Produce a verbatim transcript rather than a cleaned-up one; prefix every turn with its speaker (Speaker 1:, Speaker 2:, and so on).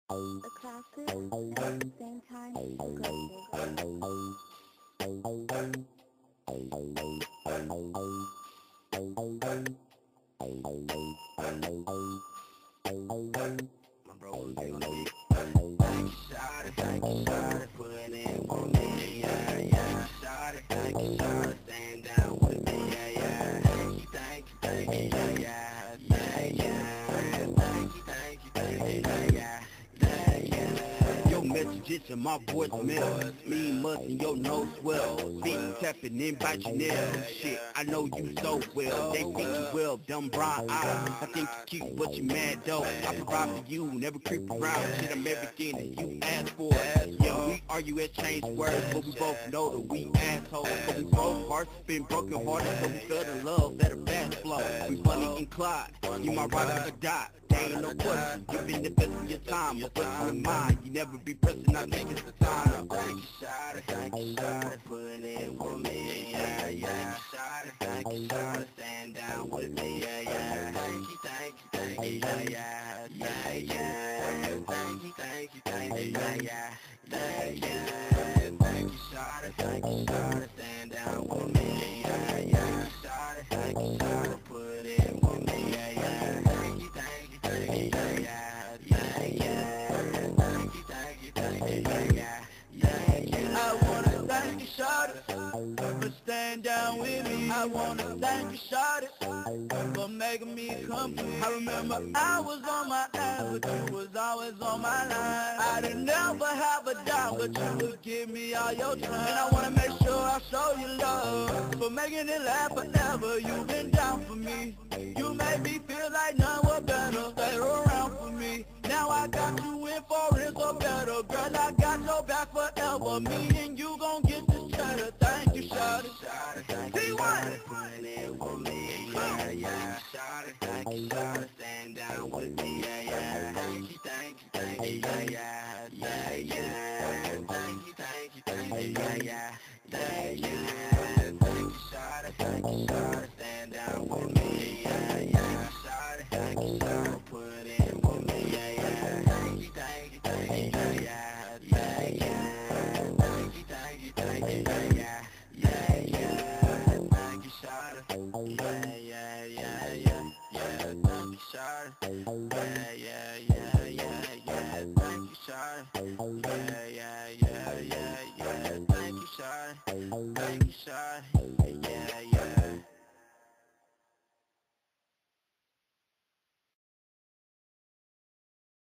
Speaker 1: The classes at the same time and go
Speaker 2: My bro was on the beat. Thank you, shawty, thank you, shawty, putting in for me, yeah, yeah. Shawty, thank you, shawty, staying down with me, yeah, yeah. Thank you, thank you, thank you, yeah, yeah, yeah, yeah. Thank you, thank you, thank you, yeah, yeah, yeah, yeah. Your messages and my voicemail, me musting your nose swell, feet tapping in by Chanel. Shit, I know you so well, they think you well, dumb brown eyes. I think you cute, but you mad though. I provide for you, never creep around. Shit, I'm everything that you asked for. Yeah, we argue and change words, but we both know that we assholes. But we both hearts been broken hearted, so we fell in love, let a fast flow. We Bonnie and Clyde, you my ride or die. There ain't no question, giving the best of your time, but what's on mind? You never be pressing, I think it's the time. Thank you, shawty, thank you, shawty, putting in for me, yeah, yeah. Shawty, thank you, shawty, stand down with me, yeah, yeah. Thank you, thank you, thank you, yeah, yeah, yeah, yeah. Thank you, thank you, thank you, yeah, yeah, yeah, yeah. Thank you, shawty, thank you, shawty, stand down with me, yeah, yeah. Shawty, thank you, shawty, put in for me, yeah, yeah. Thank you, thank you, thank you, yeah, yeah, yeah, yeah. Thank you, thank you, thank you, yeah, yeah, yeah, yeah. I wanna thank you, shawty, for staying down with me. I wanna thank you, shawty, for making me complete. I remember I was on my ass, but you was always on my line. I didn't never have a dime, but you would give me all your time. And I wanna make sure I show you love, for making it last forever. You've been down for me. You made me feel like none were better. Stay around for me. Now I got you in for it, so better. Girl, I got your back forever. Me and you gon' get this cheddar. Thank you, shawty. See what? Putting in for me, yeah, yeah. Shawty, thank you, shawty, stand down with me, yeah, yeah. Thank you, thank you, thank you, yeah, yeah, yeah, yeah. Thank you, thank you, thank you, yeah, yeah, yeah, yeah. Thank you, shawty, thank you, shawty, stand down with me, yeah, yeah. Shawty, thank you, shawty, put in for me, yeah, yeah. Thank you, thank you, thank you, yeah, yeah, yeah, yeah. Thank you, thank you, thank you, yeah, yeah, yeah, yeah. Thank you, shawty, yeah, yeah, yeah, yeah, yeah. Thank you, shawty, yeah, yeah, yeah, yeah, yeah. Thank you, shawty, yeah, yeah, yeah, yeah, yeah. Thank you, shawty, thank you, shawty.